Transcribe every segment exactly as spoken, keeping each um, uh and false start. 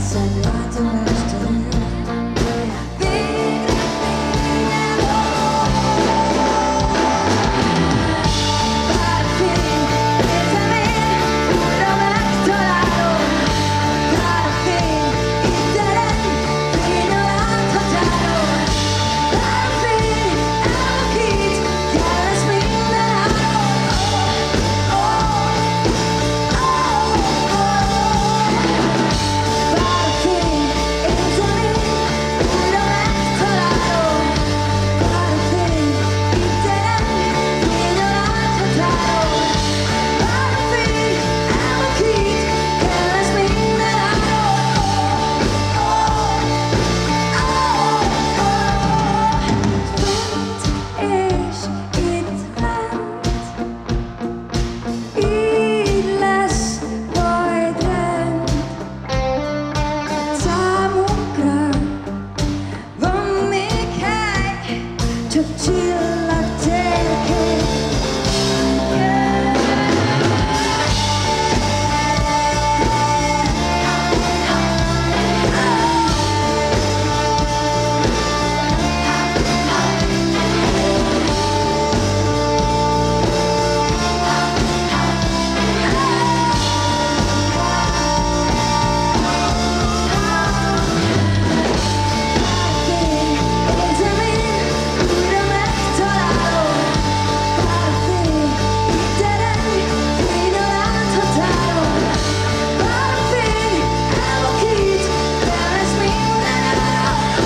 hiszen látomástól végre fényel bár fény, értem én, újra megtalálom. Bár a fény, itt terem, fény a láthatáron. Bár a fény, elvakít, kell lesz minden áron. Oh, oh, oh, oh. Bár a fény, értem én, újra megtalálom. Bár a fény, itt terem, fény a láthatáron. Bár a fény, elvakít, kell lesz minden áron. Oh, oh, oh, oh. És itt lent, így lesz majd rend. Számunkra van még hely, csak csillagtérkép. Értem én, újra megtalálom. Bár a fény, itt terem, fény a láthatáron. Bár a fény, elvakít, kell lesz minden áron.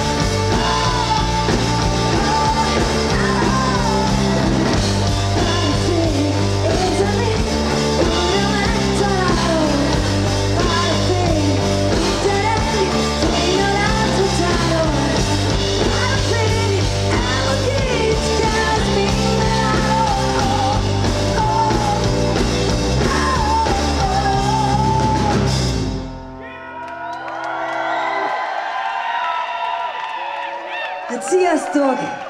Bár a fény, értem én, újra megtalálom. Bár a fény, itt terem, fény a láthatáron. Bár a fény, elvakít, kell lesz minden áron. Hát sziasztok!